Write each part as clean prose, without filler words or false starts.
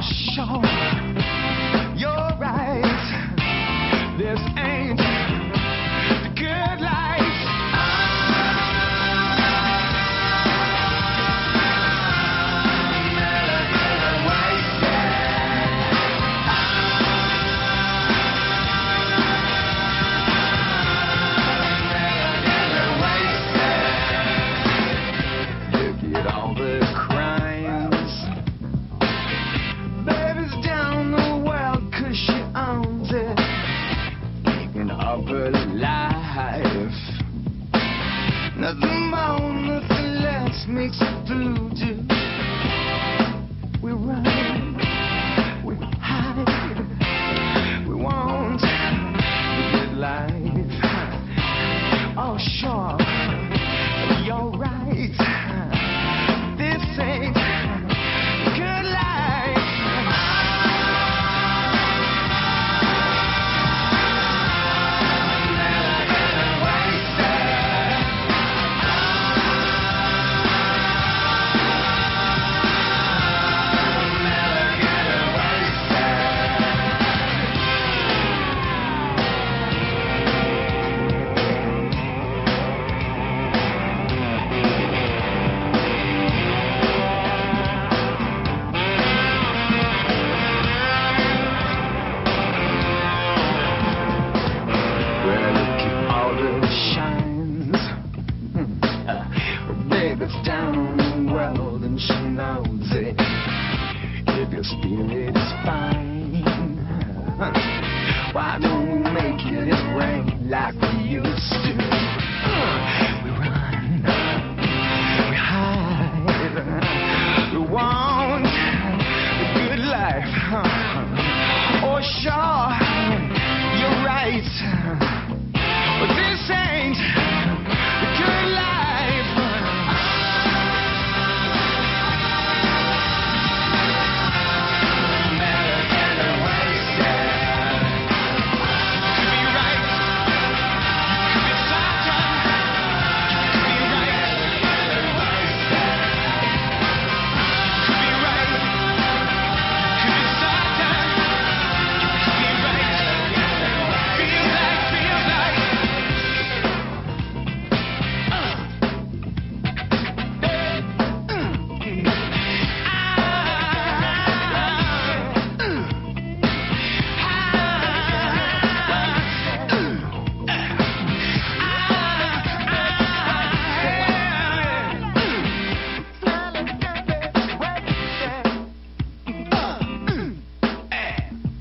sure, you're right. This ain't the good life. Look at all the crimes. Baby's down the world 'cause she owns it. Taking up her life. Nothing more, nothing less makes it voodoo. We run, we hide, we want the good life. Oh sure, you're right. This ain't the good life. Baby's down on the world and she knows it. If your spirit is fine, why don't we make it rain like we used to? We run, we hide, we want the good life. Oh sure, you're right, but this ain't the good life.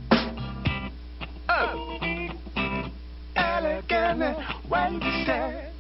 Elegant Wednesday.